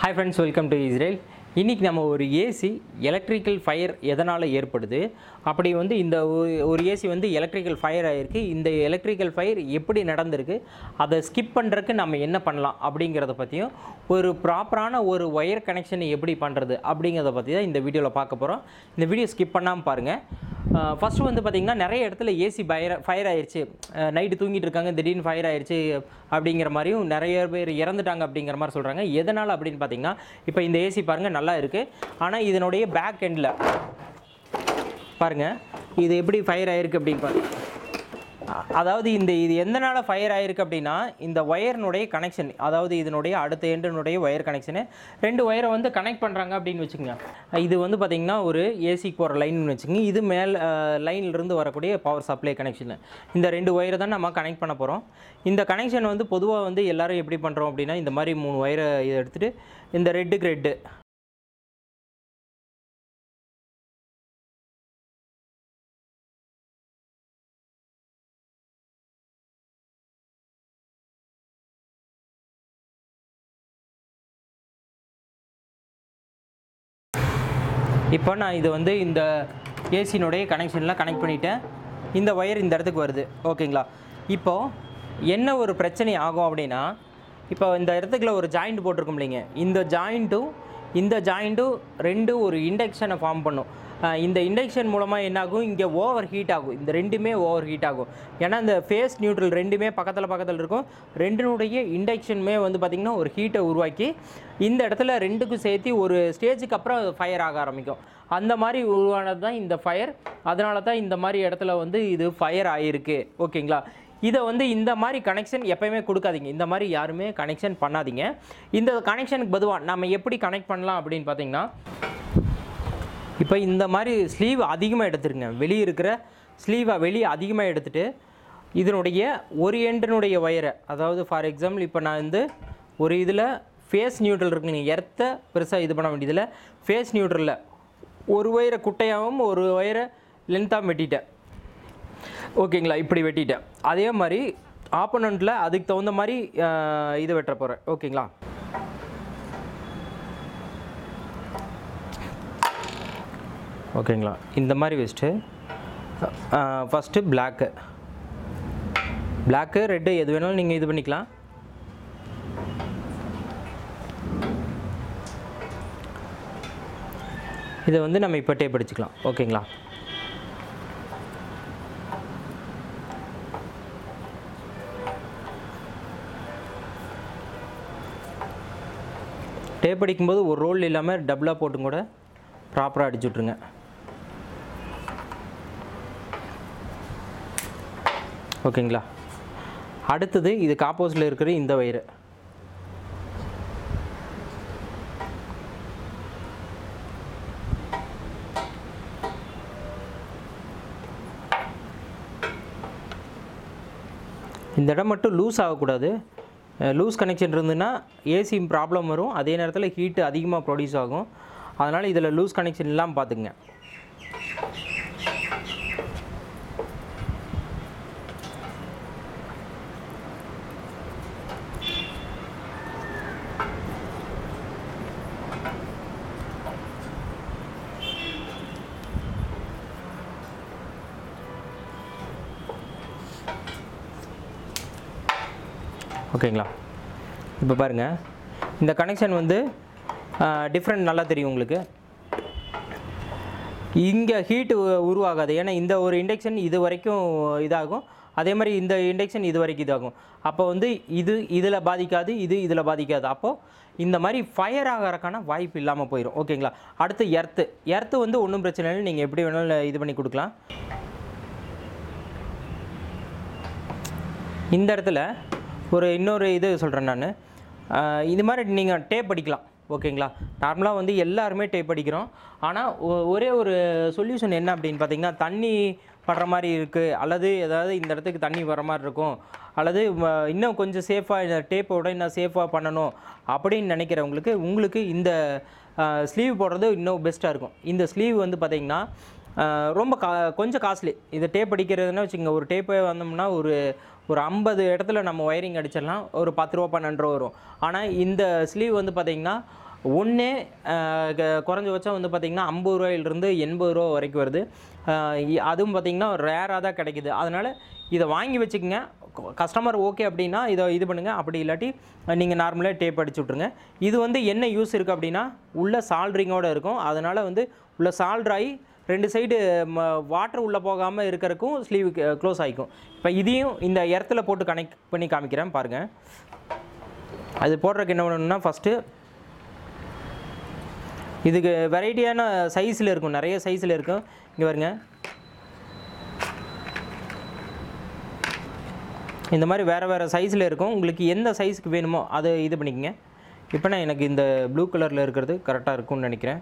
Hi friends, welcome to Israel. இன்னைக்கு நம்ம ஒரு ஏசி எலக்ட்ரிக்கல் ஃபயர் எதனால் ஏற்படுது, அப்படி வந்து இந்த ஒரு ஏசி வந்து எலக்ட்ரிக்கல் ஃபயர் ஆகிருக்கு, இந்த எலக்ட்ரிக்கல் ஃபயர் எப்படி நடந்திருக்கு, அதை ஸ்கிப் பண்ணுறதுக்கு நம்ம என்ன பண்ணலாம் அப்படிங்கிறத பற்றியும், ஒரு ப்ராப்பரான ஒரு ஒயர் கனெக்ஷன் எப்படி பண்ணுறது அப்படிங்கிறத பற்றி தான் இந்த வீடியோவில் பார்க்க போகிறோம். இந்த வீடியோ ஸ்கிப் பண்ணாமல் பாருங்கள். ஃபஸ்ட்டு வந்து பார்த்திங்கன்னா நிறைய இடத்துல ஏசி ஃபயர் ஆயிடுச்சு, நைட்டு தூங்கிட்டு இருக்காங்க, திடீர்னு ஃபயர் ஆயிடுச்சு அப்படிங்கிற மாதிரியும் நிறைய பேர் இறந்துட்டாங்க அப்படிங்கிற மாதிரி சொல்கிறாங்க. எதனால் அப்படின்னு பார்த்திங்கன்னா, இப்போ இந்த ஏசி பாருங்கள் நல்லா இருக்குது, ஆனால் இதனுடைய பேக் எண்டில் பாருங்கள் இது எப்படி ஃபயர் ஆகிருக்கு அப்படின்னு பாருங்கள். அதாவது இது எந்தனால ஃபயர் ஆகிருக்கு அப்படின்னா, இந்த ஒயர்னுடைய கனெக்ஷன், அதாவது இதனுடைய அடுத்த எண்டினுடைய ஒயர் கனெக்ஷனு, ரெண்டு ஒயரை வந்து கனெக்ட் பண்ணுறாங்க அப்படின்னு வச்சுக்கோங்க. இது வந்து பார்த்திங்கன்னா ஒரு ஏசிக்கு போகிற லைன்னு வச்சுக்கோங்க, இது மேல் லைன்லேருந்து வரக்கூடிய பவர் சப்ளை கனெக்ஷனு. இந்த ரெண்டு ஒயரை தான் நம்ம கனெக்ட் பண்ண போகிறோம். இந்த கனெக்ஷன் வந்து பொதுவாக வந்து எல்லோரும் எப்படி பண்ணுறோம் அப்படின்னா, இந்த மாதிரி 3 ஒயரை இதை எடுத்துகிட்டு இந்த ரெட்டுக்கு ரெட்டு இப்போ நான் இது வந்து இந்த ஏசினுடைய கனெக்ஷனில் கனெக்ட் பண்ணிவிட்டேன். இந்த ஒயர் இந்த இடத்துக்கு வருது, ஓகேங்களா. இப்போது என்ன ஒரு பிரச்சனை ஆகும் அப்படின்னா, இப்போ இந்த இடத்துக்குள்ள ஒரு ஜாயிண்ட் போட்டிருக்கோம் இல்லைங்க, இந்த ஜாயிண்ட்டும் ரெண்டும் ஒரு இண்டக்ஷனை ஃபார்ம் பண்ணும். இந்த இண்டக்ஷன் மூலமாக என்னாகும், இங்கே ஓவர் ஹீட் ஆகும், இந்த ரெண்டுமே ஓவர் ஹீட் ஆகும். ஏன்னா இந்த ஃபேஸ் நியூட்ரல் ரெண்டுமே பக்கத்தில் இருக்கும், ரெண்டினுடைய இண்டக்ஷனுமே வந்து பார்த்திங்கன்னா ஒரு ஹீட்டை உருவாக்கி இந்த இடத்துல ரெண்டுக்கும் சேர்த்து ஒரு ஸ்டேஜுக்கு அப்புறம் ஃபயர் ஆக ஆரம்பிக்கும். அந்த மாதிரி உருவானது தான் இந்த ஃபயர். அதனால தான் இந்த மாதிரி இடத்துல வந்து இது ஃபயர் ஆகிருக்கு, ஓகேங்களா. இதை வந்து இந்த மாதிரி கனெக்ஷன் எப்போயுமே கொடுக்காதீங்க, இந்த மாதிரி யாருமே கனெக்ஷன் பண்ணாதீங்க. இந்த கனெக்ஷனுக்கு பொதுவாக நம்ம எப்படி கனெக்ட் பண்ணலாம் அப்படின்னு பார்த்திங்கன்னா, இப்போ இந்த மாதிரி ஸ்லீவ் அதிகமாக எடுத்துருங்க, வெளியே இருக்கிற ஸ்லீவை வெளியே அதிகமாக எடுத்துகிட்டு இதனுடைய ஒரு எண்டினுடைய ஒயரை, அதாவது ஃபார் எக்ஸாம்பிள் இப்போ நான் வந்து ஒரு இதில் ஃபேஸ் நியூட்ரல் இருக்குங்க, எர்த்தை பெருசாக இது பண்ண வேண்டியதில் ஃபேஸ் நியூட்ரலில் ஒரு ஒயரை குட்டையாகவும் ஒரு ஒயரை லென்த்தாக வெட்டிட்டேன், ஓகேங்களா. இப்படி வெட்டிட்டேன். அதே மாதிரி ஆப்போனண்ட்டில் அதுக்கு தகுந்த மாதிரி இது வெட்ட போகிறேன், ஓகேங்களா. ஓகேங்களா, இந்த மாதிரி வச்சுட்டு ஃபஸ்ட்டு பிளாக்கு ரெட்டு எது வேணாலும் நீங்கள் இது பண்ணிக்கலாம். இதை வந்து நம்ம இப்போ டேப் அடிச்சுக்கலாம், ஓகேங்களா. டேப் அடிக்கும்போது ஒரு ரோல் இல்லாமல் டபுளாக போட்டும் கூட ப்ராப்பராக அடிச்சு விட்ருங்க. ஓகேங்களா. அடுத்தது இதுக்கு ஆப்போசிட்டில் இருக்கிற இந்த வயரு, இந்த இடம் மட்டும் லூஸ் ஆகக்கூடாது. லூஸ் கனெக்ஷன் இருந்ததுன்னா ஏசி ப்ராப்ளம் வரும், அதே நேரத்தில் ஹீட்டு அதிகமாக ப்ரொடியூஸ் ஆகும். அதனால் இதில் லூஸ் கனெக்ஷன் இல்லாமல் பார்த்துக்குங்க. ஓகேங்களா. இப்போ பாருங்கள், இந்த கனெக்ஷன் வந்து டிஃப்ரெண்ட் நல்லா தெரியும் உங்களுக்கு. இங்கே ஹீட்டு உருவாகாது, ஏன்னா இந்த ஒரு இண்டக்ஷன் இது வரைக்கும் இதாகும், அதே மாதிரி இந்த இண்டக்ஷன் இது வரைக்கும் இதாகும். அப்போ வந்து இதில் பாதிக்காது, இதில் பாதிக்காது. அப்போது இந்த மாதிரி ஃபயர் ஆகிறதுக்கான வாய்ப்பு இல்லாமல் போயிடும், ஓகேங்களா. அடுத்து எர்த்து வந்து ஒன்றும் பிரச்சனை இல்லை, நீங்கள் எப்படி வேணாலும் இது பண்ணி கொடுக்கலாம். இந்த இடத்துல இன்னொரு இது சொல்கிறேன் நான், இது மாதிரி நீங்கள் டேப் அடிக்கலாம், ஓகேங்களா. நார்மலாக வந்து எல்லாருமே டேப் அடிக்கிறோம், ஆனால் ஒரே ஒரு சொல்யூஷன் என்ன அப்படின்னு பார்த்திங்கன்னா, தண்ணி படுற மாதிரி இருக்குது, அல்லது ஏதாவது இந்த இடத்துக்கு தண்ணி வர மாதிரி இருக்கும், அல்லது இன்னும் கொஞ்சம் சேஃபாக இந்த டேப்போட இன்னும் சேஃபாக பண்ணணும் அப்படின்னு நினைக்கிறவங்களுக்கு உங்களுக்கு இந்த ஸ்லீவ் போடுறது இன்னும் பெஸ்ட்டாக இருக்கும். இந்த ஸ்லீவ் வந்து பார்த்திங்கன்னா ரொம்ப கொஞ்சம் காஸ்ட்லி. இதை டேப் அடிக்கிறதுனா வச்சுக்கோங்க, ஒரு டேப்பே வந்தோம்னா ஒரு 50 இடத்துல நம்ம ஒயரிங் அடிச்சிடலாம், ஒரு 10 ரூபா 12 ரூபா வரும். ஆனால் இந்த ஸ்லீவ் வந்து பார்த்திங்கன்னா ஒன்று குறைஞ்சபட்சம் வந்து பார்த்திங்கன்னா 50 ரூபாயிலிருந்து 80 ரூபா வரைக்கும் வருது. அதுவும் பார்த்திங்கன்னா ரேராக தான் கிடைக்குது. அதனால் இதை வாங்கி வச்சுக்கோங்க. கஸ்டமர் ஓகே அப்படின்னா இதை இது பண்ணுங்கள். அப்படி இல்லாட்டி நீங்கள் நார்மலாக டேப் அடிச்சு விட்ருங்க. இது வந்து என்ன யூஸ் இருக்குது அப்படின்னா உள்ள சால்ட்ரிங்கோடு இருக்கும். அதனால் வந்து உள்ள சால்ட்ராகி 2 சைடு வாட்டர் உள்ளே போகாமல் இருக்கிறதுக்கும் ஸ்லீவ் க்ளோஸ் ஆகிக்கும். இப்போ இதையும் இந்த இடத்துல போட்டு கனெக்ட் பண்ணி காமிக்கிறேன் பாருங்கள். அது போடுறதுக்கு என்ன பண்ணணும்னா ஃபஸ்ட்டு இதுக்கு வெரைட்டியான சைஸில் இருக்கும், நிறைய சைஸில் இருக்கும். இங்கே பாருங்க, இந்த மாதிரி வேறு சைஸில் இருக்கும். உங்களுக்கு எந்த சைஸுக்கு வேணுமோ அதை இது பண்ணிக்கங்க. இப்போ நான் எனக்கு இந்த ப்ளூ கலரில் இருக்கிறது கரெக்டாக இருக்கும்னு நினைக்கிறேன்.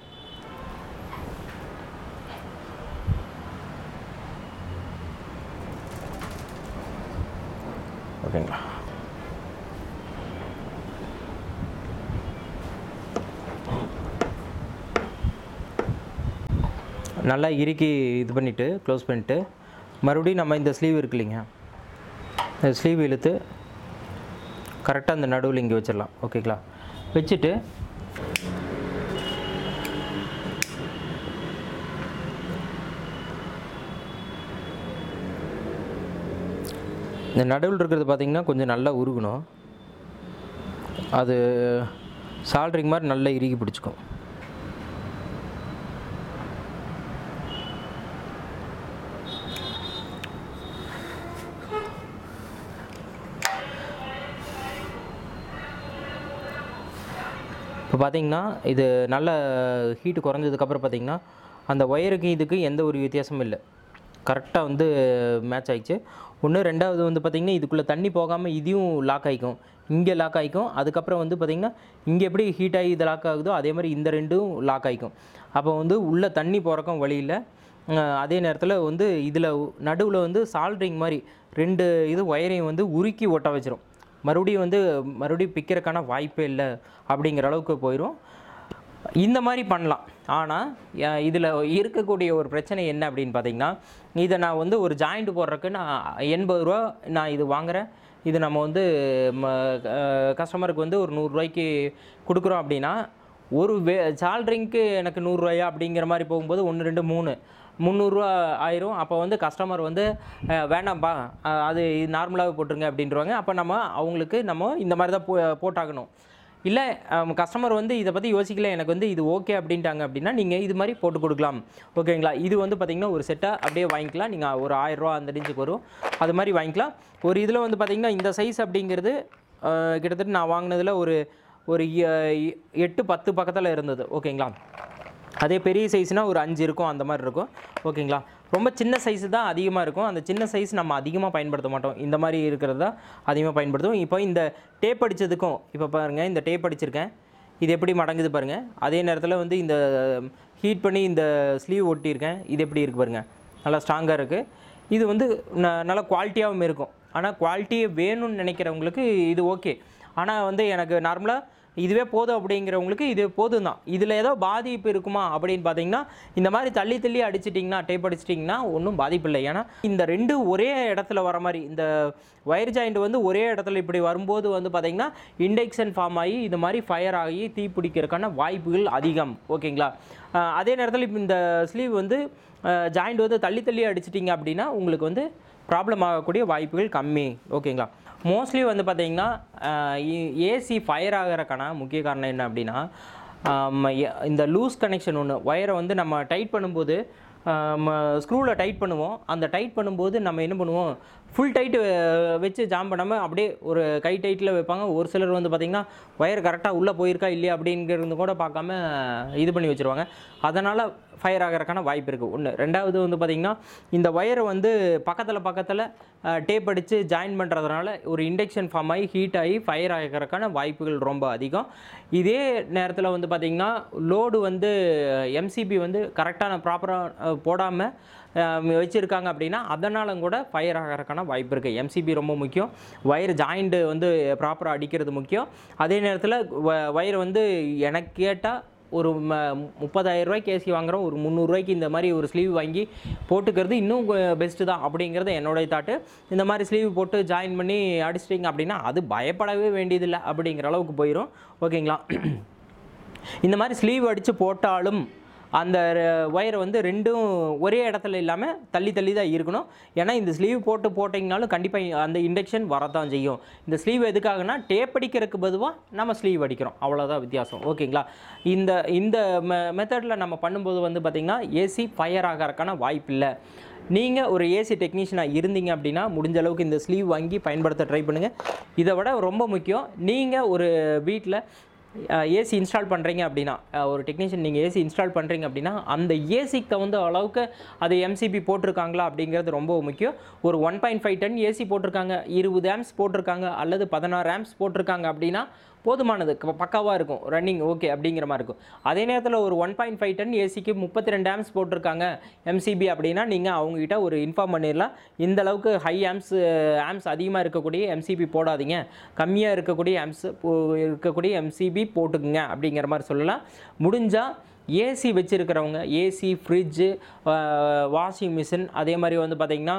ஓகேங்களா? நல்லா இறுக்கி இது பண்ணிவிட்டு க்ளோஸ் பண்ணிவிட்டு மறுபடியும் நம்ம இந்த ஸ்லீவ் இருக்கு இல்லைங்க, இந்த ஸ்லீவ் இழுத்து கரெக்டாக அந்த நடுவில் இங்கே வச்சிடலாம். ஓகேங்களா? வச்சுட்டு இந்த நடுவில் இருக்கிறது பார்த்திங்கன்னா கொஞ்சம் நல்லா உருகணும். அது சால்ட்ரிங் மாதிரி நல்லா இறுக்கி பிடிச்சிக்கும். இப்போ பார்த்திங்கன்னா இது நல்ல ஹீட்டு குறைஞ்சதுக்கப்புறம் பார்த்திங்கன்னா அந்த ஒயருக்கு இதுக்கு எந்த ஒரு வித்தியாசமும் இல்லை, கரெக்டாக வந்து மேட்ச் ஆகிடுச்சு. ஒன்று. ரெண்டாவது வந்து பார்த்திங்கன்னா இதுக்குள்ளே தண்ணி போகாமல் இதையும் லாக் ஆகிக்கும், இங்கே லாக் ஆகிக்கும். அதுக்கப்புறம் வந்து பார்த்திங்கன்னா இங்கே எப்படி ஹீட் ஆகி இது லாக் ஆகுதோ அதே மாதிரி இந்த ரெண்டும் லாக் ஆகிக்கும். அப்போ வந்து உள்ளே தண்ணி போகிறக்கும் வழியில், அதே நேரத்தில் வந்து இதில் நடுவில் வந்து சால்ட்ரிங் மாதிரி 2 இது ஒயரையும் வந்து உருக்கி ஒட்ட வச்சிரும். மறுபடியும் பிக்கிறதுக்கான வாய்ப்பே இல்லை அப்படிங்கிற அளவுக்கு போயிடும். இந்த மாதிரி பண்ணலாம். ஆனால் இதில் இருக்கக்கூடிய ஒரு பிரச்சனை என்ன அப்படின்னு பார்த்தீங்கன்னா, இதை நான் வந்து ஒரு ஜாயிண்ட் போடுறதுக்கு நான் 80 ரூபா நான் இது வாங்குகிறேன். இது நம்ம வந்து கஸ்டமருக்கு வந்து ஒரு 100 ரூபாய்க்கு கொடுக்குறோம் அப்படின்னா, ஒரு சால்ட்ரிங்க்கு எனக்கு 100 ரூபாயா அப்படிங்கிற மாதிரி போகும்போது 1 2 3 300 ரூபா ஆயிரும். அப்போ வந்து கஸ்டமர் வந்து வேணாம்ப்பா அது நார்மலாகவே போட்டுருங்க அப்படின்றவாங்க. அப்போ அவங்களுக்கு இந்த மாதிரி தான் போட்டாகணும். இல்லை கஸ்டமர் வந்து இதை பற்றி யோசிக்கல, எனக்கு வந்து இது ஓகே அப்படின்ட்டாங்க அப்படின்னா நீங்கள் இது மாதிரி போட்டு கொடுக்கலாம். ஓகேங்களா? இது வந்து பார்த்திங்கன்னா ஒரு செட்டாக அப்படியே வாங்கிக்கலாம். நீங்கள் ஒரு 1000 ரூபா அந்த ரேஞ்சுக்கு வரும், அது மாதிரி வாங்கிக்கலாம். ஒரு இதில் வந்து பார்த்திங்கன்னா இந்த சைஸ் அப்படிங்கிறது கிட்டத்தட்ட நான் வாங்கினதில் ஒரு 8-10 பக்கத்தில் இருந்தது. ஓகேங்களா? அதே பெரிய சைஸ்னால் ஒரு 5 இருக்கும், அந்த மாதிரி இருக்கும். ஓகேங்களா? ரொம்ப சின்ன சைஸு தான் அதிகமாக இருக்கும். அந்த சின்ன சைஸ் நம்ம அதிகமாக பயன்படுத்த மாட்டோம், இந்த மாதிரி இருக்கிறது தான் அதிகமாக பயன்படுத்துவோம். இப்போ இந்த டேப் அடித்ததுக்கும் இப்போ பாருங்கள், இந்த டேப் அடிச்சிருக்கேன், இது எப்படி மடங்குது பாருங்கள். அதே நேரத்தில் வந்து இந்த ஹீட் பண்ணி இந்த ஸ்லீவ் ஒட்டியிருக்கேன், இது எப்படி இருக்குது பாருங்கள், நல்லா ஸ்ட்ராங்காக இருக்குது. இது வந்து நல்லா குவாலிட்டியாகவும் இருக்கும். ஆனால் குவாலிட்டியே வேணும்னு நினைக்கிறவங்களுக்கு இது ஓகே. ஆனால் வந்து எனக்கு நார்மலாக இதுவே போதும் அப்படிங்கிறவங்களுக்கு இது போதும் தான். இதில் ஏதோ பாதிப்பு இருக்குமா அப்படின்னு பார்த்தீங்கன்னா, இந்த மாதிரி தள்ளி அடிச்சிட்டிங்கன்னா, டேப் அடிச்சிட்டிங்கன்னா ஒன்றும் பாதிப்பு இல்லை. ஏன்னா இந்த 2 ஒரே இடத்துல வர மாதிரி, இந்த ஒயர் ஜாயிண்ட் வந்து ஒரே இடத்துல இப்படி வரும்போது வந்து பார்த்திங்கன்னா இண்டக்ஷன் ஃபார்ம் ஆகி இது மாதிரி ஃபயர் ஆகி தீ பிடிக்கிறதுக்கான வாய்ப்புகள் அதிகம். ஓகேங்களா? அதே நேரத்தில் இப்போ இந்த ஸ்லீவ் வந்து ஜாயிண்ட் வந்து தள்ளி அடிச்சிட்டிங்க அப்படின்னா உங்களுக்கு வந்து ப்ராப்ளம் ஆகக்கூடிய வாய்ப்புகள் கம்மி. ஓகேங்களா? மோஸ்ட்லி வந்து பார்த்திங்கன்னா ஏசி ஃபயர் ஆகிறக்கான முக்கிய காரணம் என்ன அப்படின்னா, இந்த லூஸ் கனெக்ஷன் ஒன்று, ஒயரை வந்து நம்ம டைட் பண்ணும்போது ஸ்க்ரூவில் டைட் பண்ணுவோம். அந்த டைட் பண்ணும்போது நம்ம என்ன பண்ணுவோம், ஃபுல் டைட்டு வச்சு ஜாம் பண்ணாமல் அப்படியே ஒரு கை டைட்டில் வைப்பாங்க. ஒரு சிலர் வந்து பார்த்திங்கன்னா ஒயர் கரெக்டாக உள்ளே போயிருக்கா இல்லையா அப்படிங்கிறது கூட பார்க்காம இது பண்ணி வச்சுருவாங்க. அதனால் ஃபயர் ஆகிறதுக்கான வாய்ப்பு இருக்குது. ஒன்று. ரெண்டாவது வந்து பார்த்திங்கன்னா இந்த ஒயரை வந்து பக்கத்தில் டேப் அடித்து ஜாயின் பண்ணுறதுனால ஒரு இண்டக்ஷன் ஃபார்ம் ஆகி ஹீட் ஆகி ஃபயர் ஆகிறதுக்கான வாய்ப்புகள் ரொம்ப அதிகம். இதே நேரத்தில் வந்து பார்த்திங்கன்னா லோடு வந்து எம்சிபி வந்து கரெக்டான ப்ராப்பராக போடாமல் வச்சுருக்காங்க அப்படின்னா அதனாலும் கூட ஃபயர் ஆகிறதுக்கான வாய்ப்பு இருக்குது. எம்சிபி ரொம்ப முக்கியம். ஒயர் ஜாயிண்ட்டு வந்து ப்ராப்பராக அடிக்கிறது முக்கியம். அதே நேரத்தில் ஒயர் வந்து எனக்கு கேட்டால் ஒரு 30,000 ரூபாய்க்கு ஏசி வாங்குகிறோம், ஒரு 300 ரூபாய்க்கு இந்த மாதிரி ஒரு ஸ்லீவ் வாங்கி போட்டுக்கிறது இன்னும் பெஸ்ட்டு தான் அப்படிங்கிறது என்னோடைய தாட்டு. இந்த மாதிரி ஸ்லீவ் போட்டு ஜாயின் பண்ணி அடிச்சிட்டிங்க அப்படின்னா அது பயப்படவே வேண்டியதில்லை அப்படிங்கிற அளவுக்கு போயிடும். ஓகேங்களா? இந்த மாதிரி ஸ்லீவ் அடித்து போட்டாலும் அந்த ஒயர் வந்து ரெண்டும் ஒரே இடத்துல இல்லாமல் தள்ளி தள்ளி தான் இருக்கணும். ஏன்னா இந்த ஸ்லீவ் போட்டிங்கனாலும் கண்டிப்பாக அந்த இண்டக்ஷன் வரத்தான் செய்யும். இந்த ஸ்லீவ் எதுக்காகனா டேப் அடிக்கிறதுக்கு பதுவாக நம்ம ஸ்லீவ் அடிக்கிறோம், அவ்வளோதான் வித்தியாசம். ஓகேங்களா? இந்த இந்த மெத்தடில் நம்ம பண்ணும்போது வந்து பார்த்திங்கன்னா ஏசி ஃபயர் ஆகிறதுக்கான வாய்ப்பு இல்லை. நீங்கள் ஒரு ஏசி டெக்னீஷியனாக இருந்தீங்க அப்படின்னா முடிஞ்ச அளவுக்கு இந்த ஸ்லீவ் வாங்கி பயன்படுத்த ட்ரை பண்ணுங்கள். இதை விட ரொம்ப முக்கியம், நீங்கள் ஒரு வீட்டில் ஏசி இன்ஸ்டால் பண்ணுறீங்க அப்படின்னா, ஒரு டெக்னீஷியன் நீங்கள் ஏசி இன்ஸ்டால் பண்ணுறீங்க அப்படின்னா அந்த ஏசிக்கு தகுந்த அளவுக்கு அது எம்சிபி போட்டிருக்காங்களா அப்படிங்கிறது ரொம்ப முக்கியம். ஒரு 1.5 டன் ஏசி போட்டிருக்காங்க, 20 ஆம்ஸ் போட்டிருக்காங்க அல்லது 16 ஆம்ஸ் போட்டிருக்காங்க அப்படின்னா போதுமானது, பக்காவாக இருக்கும், ரன்னிங் ஓகே அப்படிங்கிற மாதிரி இருக்கும். அதே நேரத்தில் ஒரு 1.5 டன் ஏசிக்கு 32 ஆம்ஸ் போட்டிருக்காங்க எம்சிபி அப்படின்னா நீங்கள் அவங்ககிட்ட ஒரு இன்ஃபார்ம் பண்ணிடலாம், இந்த அளவுக்கு ஹை ஆம்ஸ் அதிகமாக இருக்கக்கூடிய எம்சிபி போடாதீங்க, கம்மியாக இருக்கக்கூடிய எம்சிபி போட்டுக்குங்க அப்படிங்கிற மாதிரி சொல்லலாம். முடிஞ்சால் ஏசி வச்சுருக்கிறவங்க, ஏசி, ஃப்ரிட்ஜு, வாஷிங் மிஷின், அதே மாதிரி வந்து பார்த்திங்கன்னா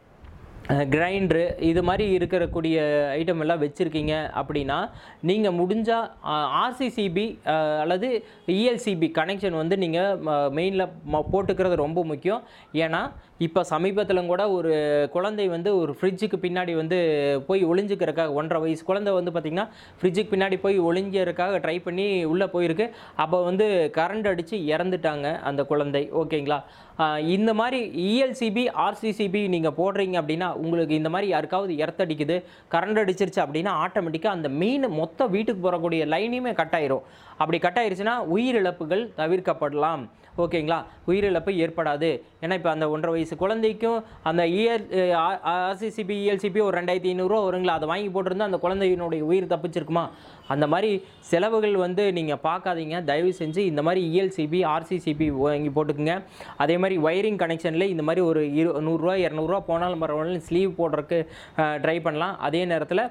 கிரைண்டரு, இது மாதிரி இருக்கக்கூடிய ஐட்டம் எல்லாம் வச்சுருக்கீங்க அப்படின்னா நீங்கள் முடிஞ்சால் ஆர்சிசிபி அல்லது இஎல்சிபி கனெக்ஷன் வந்து நீங்கள் மெயினில் போட்டுக்கிறது ரொம்ப முக்கியம். ஏன்னா இப்போ சமீபத்தில் கூட ஒரு குழந்தை வந்து ஒரு ஃப்ரிட்ஜுக்கு பின்னாடி வந்து போய் ஒளிஞ்சிக்கிறதுக்காக, 1.5 வயசு குழந்தை வந்து பார்த்திங்கன்னா ஃப்ரிட்ஜுக்கு பின்னாடி போய் ஒளிஞ்சிக்கிறதுக்காக ட்ரை பண்ணி உள்ளே போயிருக்கு. அப்போ வந்து கரண்ட் அடித்து இறந்துட்டாங்க அந்த குழந்தை. ஓகேங்களா? இந்த மாதிரி இஎல்சிபி, ஆர்சிசிபி நீங்கள் போடுறீங்க அப்படின்னா உங்களுக்கு இந்த மாதிரி யாருக்காவது எர்த்தடிக்குது, கரண்ட் அடிச்சிருச்சு அப்படின்னா ஆட்டோமேட்டிக்காக அந்த மெயின் மொத்த வீட்டுக்கு போகக்கூடிய லைனையுமே கட் ஆயிரும். அப்படி கட் ஆயிருச்சுன்னா உயிரிழப்புகள் தவிர்க்கப்படலாம். ஓகேங்களா? உயிரிழப்பு ஏற்படாது. ஏன்னா இப்போ அந்த 1.5 வயசு குழந்தைக்கும் அந்த ஆர்சிசிபி, இஎல்சிபி ஒரு 2500 வருங்களா, அதை வாங்கி போட்டிருந்தா அந்த குழந்தையினுடைய உயிர் தப்பிச்சிருக்குமா? அந்த மாதிரி செலவுகள் வந்து நீங்கள் பார்க்காதீங்க. தயவு செஞ்சு இந்த மாதிரி இஎல்சிபி, ஆர்சிசிபி வாங்கி போட்டுக்குங்க. அதே மாதிரி ஒயரிங் கனெக்ஷனில் இந்த மாதிரி ஒரு 100 200 போனாலும் பரவாயில்ல ஸ்லீவ் போடுறதுக்கு ட்ரை பண்ணலாம். அதே நேரத்தில்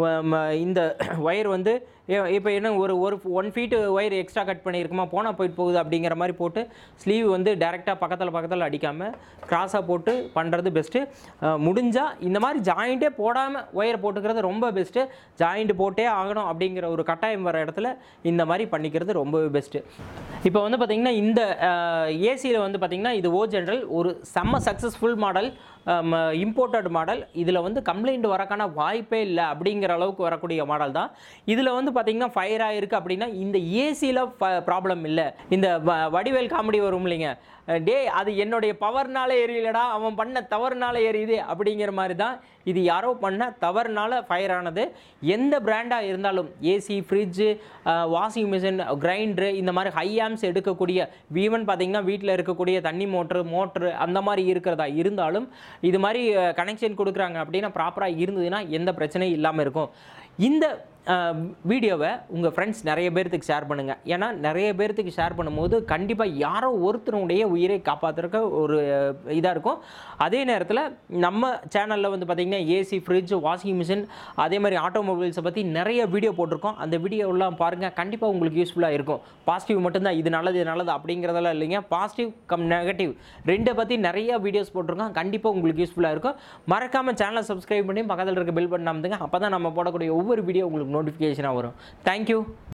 இந்த ஒயர் வந்து இப்போ என்ன ஒரு 1 ஃபீட்டு ஒயர் எக்ஸ்ட்ரா கட் பண்ணியிருக்குமா, போனால் போயிட்டு போகுது அப்படிங்கிற மாதிரி போட்டு ஸ்லீவ் வந்து டேரெக்டாக பக்கத்தில் அடிக்காமல் கிராஸாக போட்டு பண்ணுறது பெஸ்ட்டு. முடிஞ்சால் இந்த மாதிரி ஜாயிண்ட்டே போடாமல் ஒயர் போட்டுக்கிறது ரொம்ப பெஸ்ட்டு. ஜாயிண்ட் போட்டே ஆகணும் அப்படிங்கிற ஒரு கட்டாயம் வர இடத்துல இந்த மாதிரி பண்ணிக்கிறது ரொம்பவே பெஸ்ட்டு. இப்போ வந்து பார்த்திங்கன்னா இந்த ஏசியில் வந்து பார்த்திங்கன்னா இது ஜென்ரல் ஒரு செம்ம சக்ஸஸ்ஃபுல் மாடல், இம்போர்ட்டட் மாடல். இதில் வந்து கம்ப்ளைண்ட் வரக்கான வாய்ப்பே இல்லை அப்படிங்கிற அளவுக்கு வரக்கூடிய மாடல் தான். இதில் வந்து பார்த்திங்கன்னா ஃபயர் ஆகிருக்கு அப்படின்னா இந்த ஏசியில் ப்ராப்ளம் இல்லை. இந்த வடிவேல் காமெடி வரும் இல்லைங்க, டே அது என்னுடைய பவர்னால எரியலடா, அவன் பண்ண தவறுனால எரியுது அப்படிங்கிற மாதிரி தான் இது யாரோ பண்ண தவறுனால ஃபயர் ஆனது. எந்த பிராண்டாக இருந்தாலும் AC, fridge, washing machine, grinder, இந்த மாதிரி ஹை ஆம்ஸ் எடுக்கக்கூடிய, ஈவன் பார்த்திங்கன்னா வீட்டில் இருக்கக்கூடிய தண்ணி மோட்ரு அந்த மாதிரி இருக்கிறதா இருந்தாலும் இது மாதிரி கனெக்ஷன் கொடுக்குறாங்க அப்படின்னா ப்ராப்பராக இருந்ததுன்னா எந்த பிரச்சனையும் இல்லாமல் இருக்கும். இந்த வீடியோவை உங்கள் ஃப்ரெண்ட்ஸ் நிறைய பேர்த்துக்கு ஷேர் பண்ணுங்கள். ஏன்னா நிறைய பேர்த்துக்கு ஷேர் பண்ணும்போது கண்டிப்பாக யாரோ ஒருத்தருடைய உயிரை காப்பாற்றுறக்க ஒரு இதாக இருக்கும். அதே நேரத்தில் நம்ம சேனலில் வந்து பார்த்திங்கன்னா ஏசி, ஃப்ரிட்ஜ், வாஷிங் மிஷின், அதே மாதிரி ஆட்டோமொபைல்ஸை பற்றி நிறைய வீடியோ போட்டிருக்கோம். அந்த வீடியோலாம் பாருங்கள், கண்டிப்பாக உங்களுக்கு யூஸ்ஃபுல்லாக இருக்கும். பாசிட்டிவ் மட்டும்தான், இது நல்லது அப்படிங்கிறதெல்லாம் இல்லைங்க, பாசிட்டிவ் கம் நெகட்டிவ் ரெண்டை பற்றி நிறைய வீடியோஸ் போட்டிருக்கோம். கண்டிப்பாக உங்களுக்கு யூஸ்ஃபுல்லாக இருக்கும். மறக்காமல் சேனலை சப்ஸ்கிரைப் பண்ணி பக்கத்தில் இருக்க பெல் பட்டன் அமுத்துங்க. அப்போ தான் நம்ம போடக்கூடிய ஒவ்வொரு வீடியோ உங்களுக்கு நோட்டிஃபிகேஷனாக வரும். தேங்க்யூ.